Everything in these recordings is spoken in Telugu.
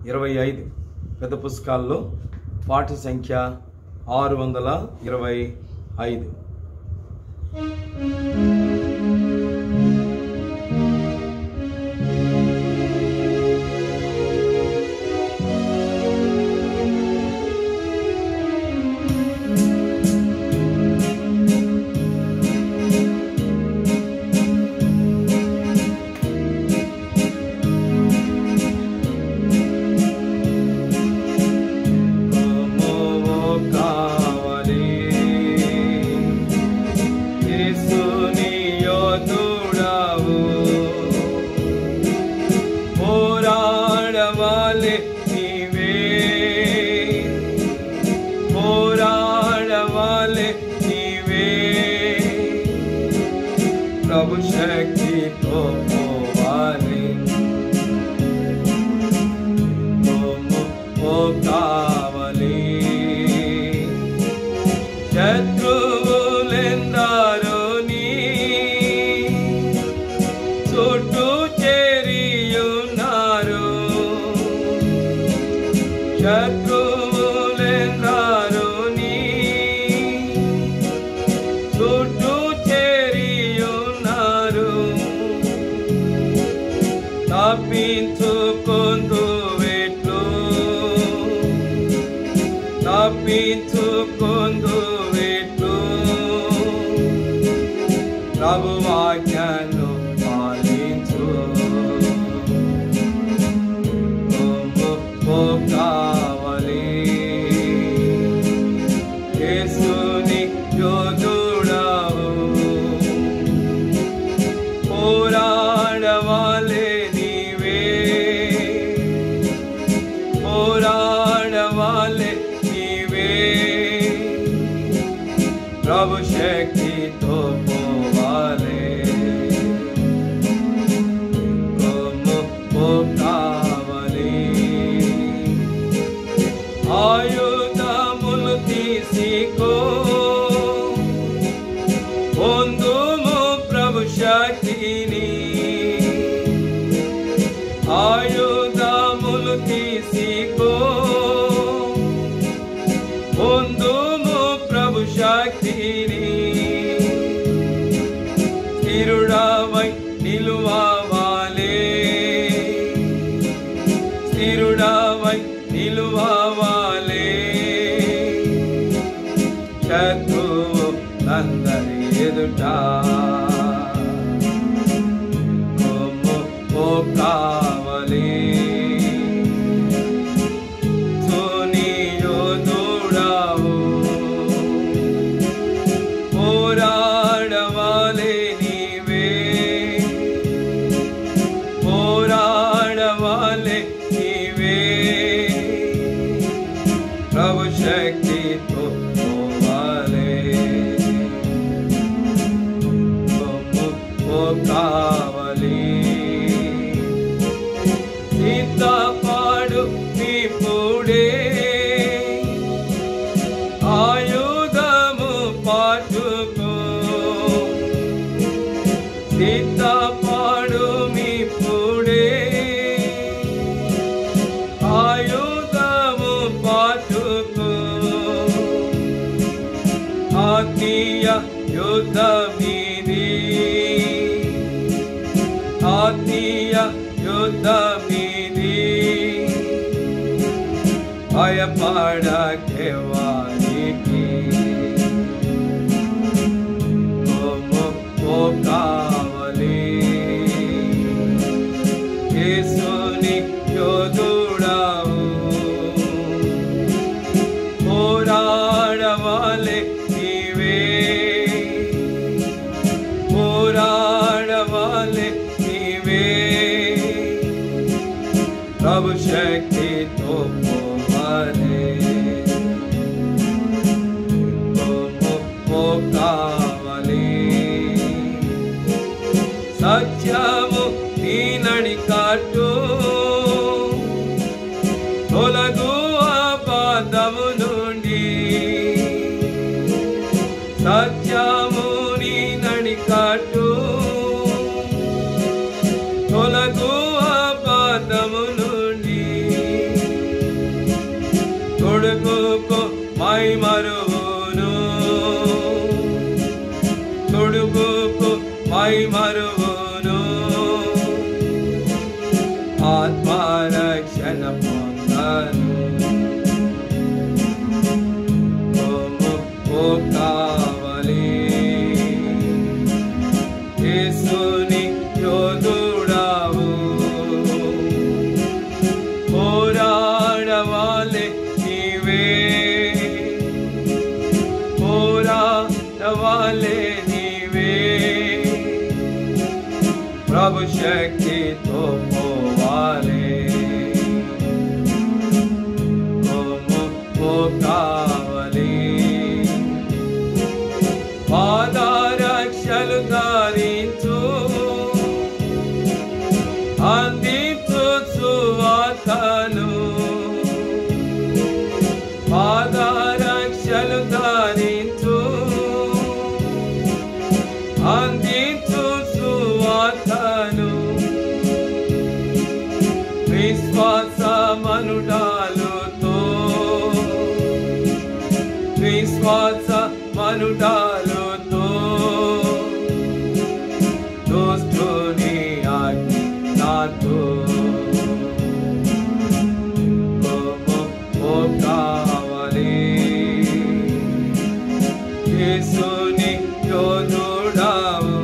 25 పెద్ద పుస్తకాల్లో పాఠ్య సంఖ్య 625. प्रभु शक्ति तो पोवाले ओ कावले शत्रुवुलेंदरो नी चुट्टू चेरियुन्नारो शत्रुवुलेंदरो नी चुट्टू తప్పించుకొందువేట్లు ప్రభువాజ్ఞను పాలించు ఓ కావలి యేసుని యోధుడవు పోరాడవాలే నీవే పోరాడవాలే प्रभु शक्ति तो पोवाले ओ कावले आयुधमुलु तीसिको పొందుము ప్రభు శక్తిని ఆయుధములు తీసికో పొందుము ప్రభు శక్తిని స్థిరుడవై నిలువవాలే స్థిరుడవై నిలువవాలే శత్రువు నందరి ఎదుట ఓ కావలి प्रभु शक्ति तो पोवाले ओ कावली सिद्धपाडु निपुडे आयुधमु पाटुको सिद्धपाडु निपुडे आत्मीय युद्धमिदी आत्मीय युद्धमिदी भयपडके वारिकी ओ कावली येसुनि योधुडवु పోరాడవాలే పోరాడవాలే నీవే ప్రభు శక్తి తో పోవాలే ఓ కావలి సత్యము నీ నడికట్టు తొలగు అబద్ధము నుండి సత్యము నీ నడికట్టు తొలగు అబద్ధము నుండి శక్తితో పోవాలి, కావాలి. పాదరక్షలు ధరించు, అందించు సువార్తను. పాదరక్షలు ధరించు, అందించు సువార్తను. విశ్వాసమనుడాలుతో, విశ్వాసమనుడాలుతో దుష్టుని ఆజ్ఞతో కావాలి. యేసుని యోధుడావు,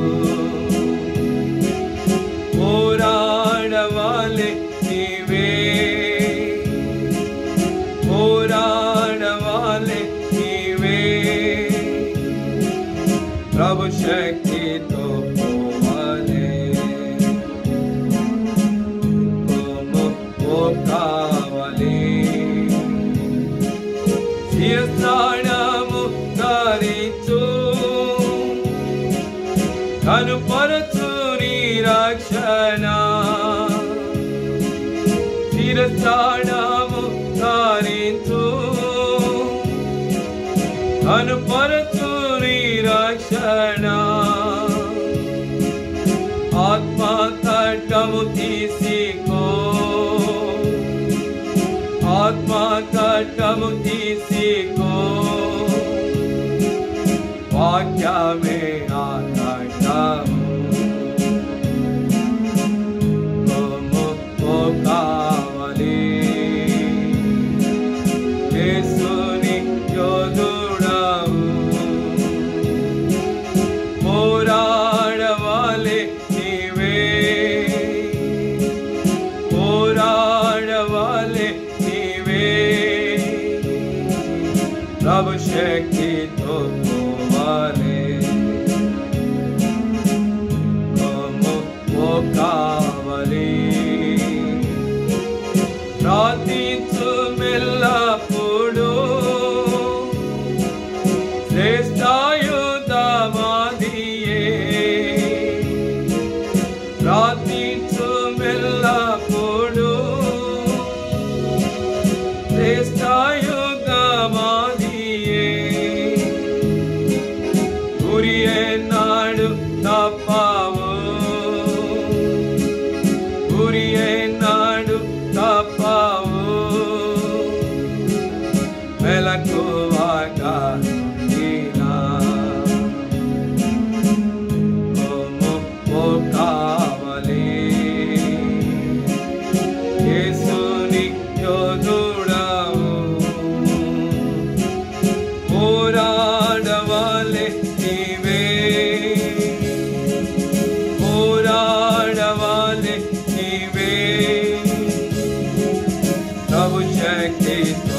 పోరాడవాలి నీవే, పోరాడవాలి నీవే. ప్రభు శక్తితో పోవాలి, కావాలి. శిరస్త్రాణము ధరించు, కనుపరచు నీ రక్షణ. శిరస్త్రాణము ధరించు, కనుపరచు నీ రక్షణ. ఆత్మ తట్టము తీసికో, ఆత్మ తట్టము తీసికో. వాక్యమే ఆటము, కావాలి. యేసుని యోధుడావు, పోరాడవాలి నీవే, పోరాడవాలి నీవే. ప్రభు శక్తితో పోవాలి, కావాలి. ప్రార్థించు మెల్లప్పుడు, శ్రేష్ఠాయుధమాదియే. ప్రార్థించు మెల్లప్పుడు, శ్రేష్ఠాయుధమాదియే. గురి ఎన్నాడు తప్పవు, గురి ఎన్నాడు తప్పవు. మెలకువగా కావాలి. యేసుని యోధుడావు, పోరాడవాలి నీవే, పోరాడవాలి నీవే. ప్రభు శక్తితో